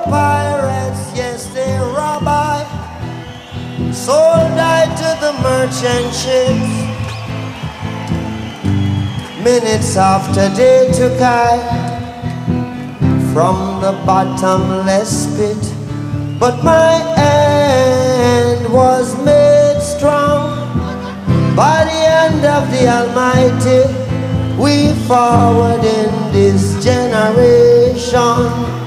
pirates, yes, they rob I. Sold I to the merchant ships. Minutes after they took I from the bottomless pit. But my hand was made strong by the hand of the Almighty. We forward in this generation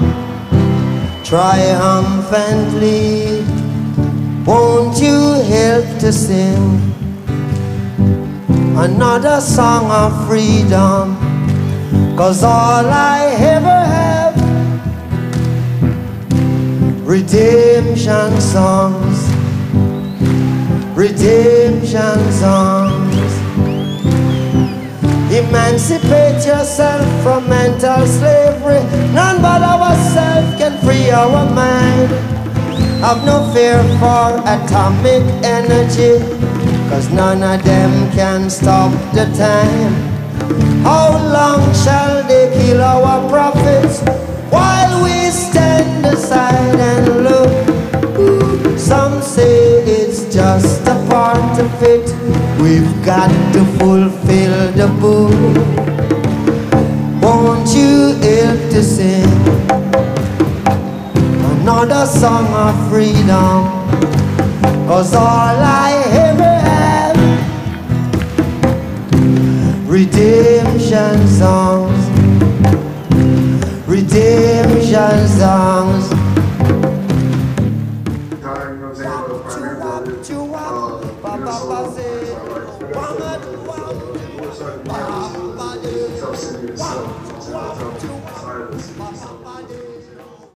triumphantly. Won't you help to sing another song of freedom? 'Cause all I ever have, redemption songs, redemption songs. Emancipate yourself from mental slavery. None but ourselves can free our mind. Have no fear for atomic energy, 'cause none of them can stop the time. How long shall they kill our prophets while we stand aside and look? Some say it's just a part of it. We've got to fulfill the book. Won't you help to sing another song of freedom? 'Cause all I ever have, redemption songs, redemption songs.